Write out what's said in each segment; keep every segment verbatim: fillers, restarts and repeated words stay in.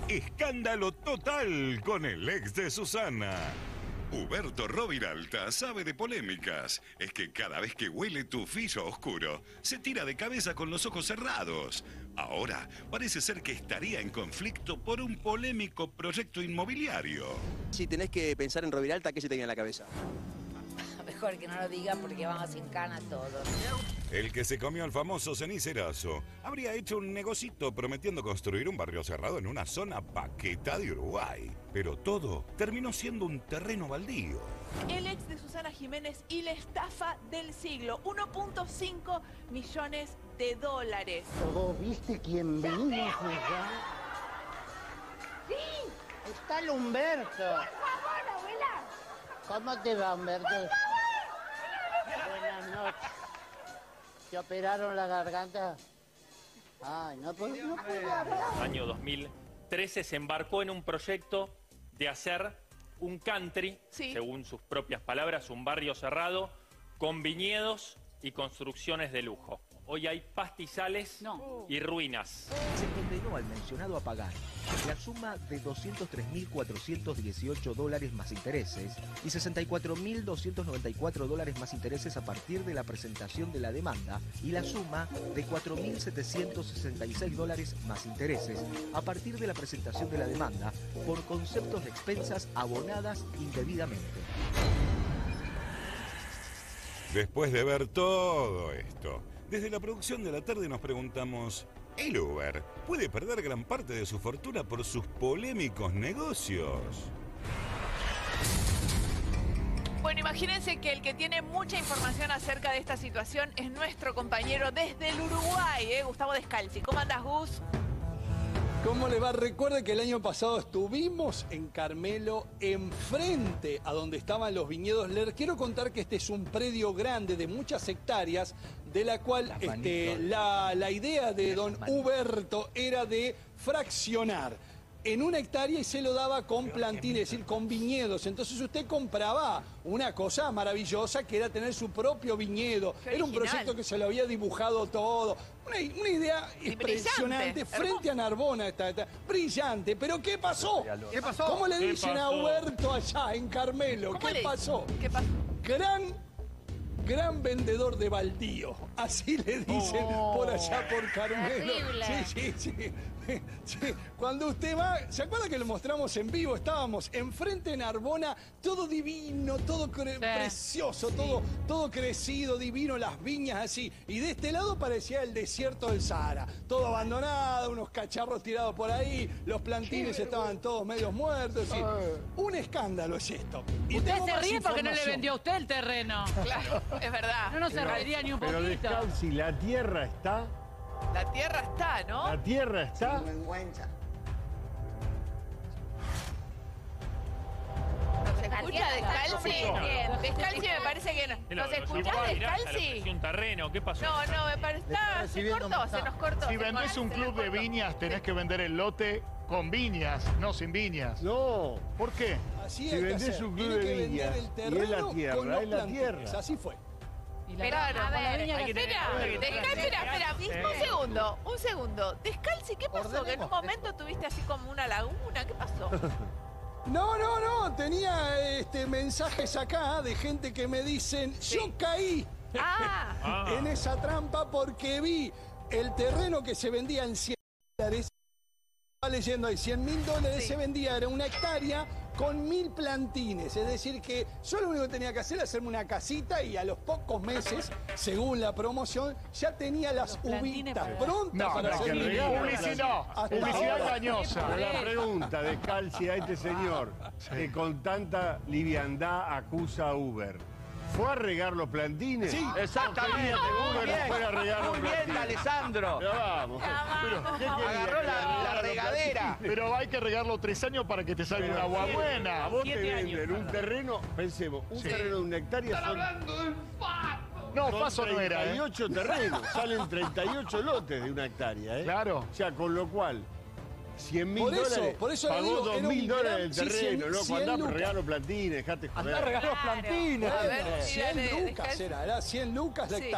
Escándalo total con el ex de Susana. Huberto Roviralta sabe de polémicas. Es que cada vez que huele tufillo oscuro, se tira de cabeza con los ojos cerrados. Ahora parece ser que estaría en conflicto por un polémico proyecto inmobiliario. Si tenés que pensar en Roviralta, ¿qué se tenía en la cabeza? Mejor que no lo diga porque vamos sin cana todos. El que se comió al famoso cenicerazo habría hecho un negocito prometiendo construir un barrio cerrado en una zona paqueta de Uruguay. Pero todo terminó siendo un terreno baldío. El ex de Susana Jiménez y la estafa del siglo. uno punto cinco millones de dólares. ¿Vos viste quién vino, Susana? ¡Sí! Está el Humberto. Por favor, abuela. ¿Cómo te va, Humberto? Por favor. Buenas noches. ¿Te operaron la garganta? Ay, no puedo, no puedo hablar. Año dos mil trece se embarcó en un proyecto de hacer un country, sí, según sus propias palabras, un barrio cerrado con viñedos y construcciones de lujo. Hoy hay pastizales no. y ruinas. Se condenó al mencionado a pagar la suma de doscientos tres mil cuatrocientos dieciocho dólares más intereses y sesenta y cuatro mil doscientos noventa y cuatro dólares más intereses a partir de la presentación de la demanda y la suma de cuatro mil setecientos sesenta y seis dólares más intereses a partir de la presentación de la demanda por conceptos de expensas abonadas indebidamente. Después de ver todo esto, desde la producción de la tarde nos preguntamos, ¿el Uber puede perder gran parte de su fortuna por sus polémicos negocios? Bueno, imagínense que el que tiene mucha información acerca de esta situación es nuestro compañero desde el Uruguay, ¿eh? Gustavo Descalzi. ¿Cómo andas, Gus? ¿Cómo le va? Recuerde que el año pasado estuvimos en Carmelo, enfrente a donde estaban los viñedos. Les quiero contar que este es un predio grande de muchas hectáreas, de la cual este, la, la idea de don Huberto era de fraccionar en una hectárea y se lo daba con plantines, es decir, con viñedos. Entonces usted compraba una cosa maravillosa que era tener su propio viñedo. Era un proyecto que se lo había dibujado todo. Una, una idea impresionante frente a Narbona. Esta, esta, brillante. ¿Pero qué pasó? ¿Qué pasó? ¿Cómo le ¿Qué dicen pasó? a Huberto allá en Carmelo? ¿Qué pasó? ¿Qué pasó? Gran... Gran vendedor de baldío, así le dicen oh, por allá por Carmelo. Sí, sí, sí, sí. Cuando usted va, ¿se acuerda que lo mostramos en vivo? Estábamos enfrente de Narbona, todo divino, todo cre sí. precioso, sí. todo, todo crecido, divino, las viñas así. Y de este lado parecía el desierto del Sahara, todo abandonado, unos cacharros tirados por ahí, los plantines estaban todos medios muertos. Sí. Un escándalo es esto. Y usted se ríe porque no le vendió a usted el terreno. Claro. Es verdad. No nos serviría ni un pero poquito. Pero Descalzi, la tierra está. La tierra está, ¿no? La tierra está. ¿Se escucha Descalzi? Descalzi me parece que no. ¿Nos escuchás, Descalzi? Un terreno, ¿qué pasó? No, no, me parece. No, se cortó, se nos cortó. Si vendés un club de viñas, tenés que vender el lote con viñas, no sin viñas. No. ¿Por qué? Así si vendés un club de viñas y es la tierra, es la tierra. Así fue. Pero, a ver, espera, espera, espera, un segundo, un segundo. Descalzi, ¿qué pasó? Que en un momento tuviste así como una laguna, ¿qué pasó? No, no, no, tenía este, mensajes acá de gente que me dicen, sí. yo caí ah. en esa trampa porque vi el terreno que se vendía en cien dólares. Estaba leyendo ahí, cien mil dólares sí. se vendía, era una hectárea con mil plantines. Es decir que yo lo único que tenía que hacer era hacerme una casita y a los pocos meses, según la promoción, ya tenía las uvitas prontas no, para no, hacer que publicidad, no, publicidad engañosa. Pero la pregunta, Descalzi, a este señor sí. que con tanta liviandad acusa a Uber. ¿Fue a regar los plantines? Sí, exactamente. Muy bien, fue a regar muy los bien, plantines. Alessandro. Pero vamos. Pero, ¿qué agarró la, la regadera. Pero hay que regarlo tres años para que te salga una agua buena. A vos te venden un terreno, pensemos, un sí. terreno de una hectárea son... hablando del Faso. No, Faso no era, treinta y ocho ¿eh? terrenos, salen treinta y ocho lotes de una hectárea, ¿eh? Claro. O sea, con lo cual... cien mil por eso, dólares, por eso pagó dos mil dólares el terreno, sí, cien, loco, andá a regar los plantines, dejate joder. Andá a regar los plantines. A ver, cien lucas era, era cien lucas la sí. hectárea.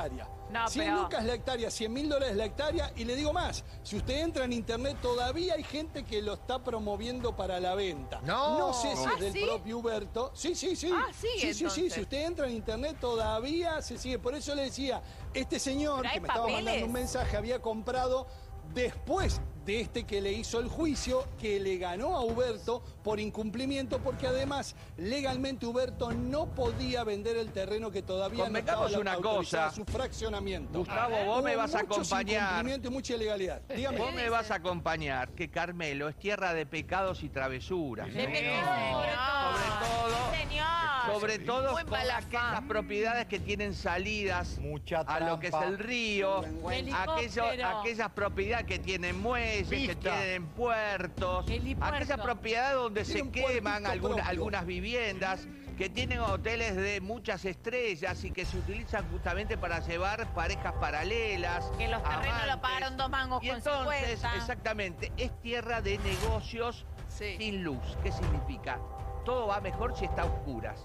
No, cien pero- lucas la hectárea, cien mil dólares la hectárea. Y le digo más, si usted entra en internet, todavía hay gente que lo está promoviendo para la venta. No. No sé si ¿Ah, es del sí? propio Huberto. Sí, sí, sí. Ah, sigue, sí, sí, sí. entonces. Si usted entra en internet, todavía se sigue. Por eso le decía, este señor Pero hay que me estaba papeles. mandando un mensaje había comprado después de este que le hizo el juicio, que le ganó a Huberto por incumplimiento, porque además legalmente Huberto no podía vender el terreno que todavía Convengamos no una estaba autorizado cosa. su fraccionamiento. Gustavo, vos Hubo me vas a muchos acompañar. incumplimientos y mucha ilegalidad. Dígame. Vos me vas a acompañar que Carmelo es tierra de pecados y travesuras. De ¿eh? pecado, Sobre todo, Señor. sobre todo Muy con mala aquellas fama. propiedades que tienen salidas Mucha a lo que es trampa. el río, aquello- Helicóptero. aquellas propiedades que tienen muelles, que Vista. tienen puertos, Helipuerto. aquellas propiedades donde Tiene se un queman puertito alguna- propio. algunas viviendas, que tienen hoteles de muchas estrellas y que se utilizan justamente para llevar parejas paralelas. Que los terrenos amantes. lo pagaron dos mangos Y con entonces, cincuenta. exactamente, es tierra de negocios Sí. sin luz. ¿Qué significa? Todo va mejor si está a oscuras.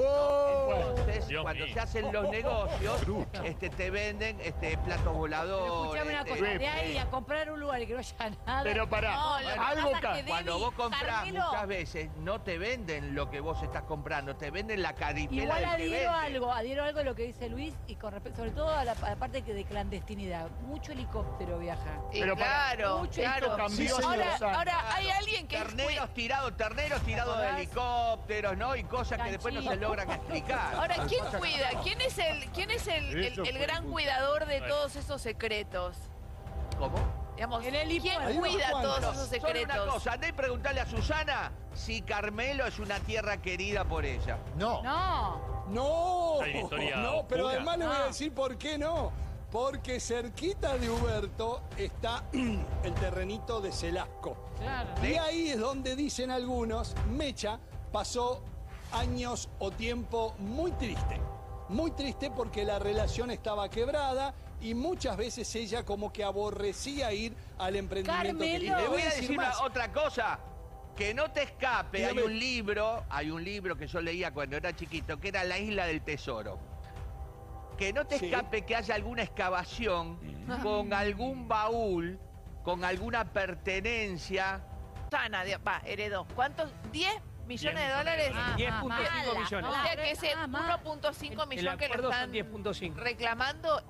Oh. Entonces, Dios cuando mío. se hacen los negocios, este, te venden este, platos Pero voladores. escuchame una cosa, este, de ahí a comprar un lugar y que no haya nada. Pero pará, No, lo que algo pasa ca- es que Cuando Debbie, vos comprás Carmelo- muchas veces, no te venden lo que vos estás comprando, te venden la caripela Igual del que adhiero vende. algo, adhiero algo a lo que dice Luis y con respecto, sobre todo a la, a la parte que de clandestinidad. Mucho helicóptero viaja. Y Pero para- claro, Mucho claro. esto cambió hace ahora, dos años. ahora hay alguien que es cui- Terneros tirados, terneros tirados de ¿Acordás? helicópteros, ¿no? Y cosas que después no se Canchito. logran explicar. Ahora, ¿quién cuida? ¿Quién es el, quién es el, el- Eso el fue gran justo. cuidador de todos esos secretos? ¿Cómo? Digamos, El ¿quién helipuerto. Hay unos cuida cuantos. todos esos Solo secretos? una cosa, andá y preguntarle a Susana si Carmelo es una tierra querida por ella. No. No. No, Hay una historia no, pero oscura. además le voy a No. decir por qué no. Porque cerquita de Huberto está el terrenito de Celasco. Claro. Y ahí es donde dicen algunos, Mecha pasó años o tiempo muy triste. Muy triste porque la relación estaba quebrada y muchas veces ella como que aborrecía ir al emprendimiento que Carmelo. tenía. Te voy a decir decir más. una- otra cosa. Que no te escape, Dígame. hay un libro, hay un libro que yo leía cuando era chiquito, que era La Isla del Tesoro. Que no te Sí. escape que haya alguna excavación con algún baúl, con alguna pertenencia. Sana, de- va, heredó. ¿Cuántos? ¿diez millones de millones de dólares? dólares. diez punto cinco Ala. millones. O sea que ese Ah, más. uno punto cinco El millón que le acuerdo son están diez punto cinco. reclamando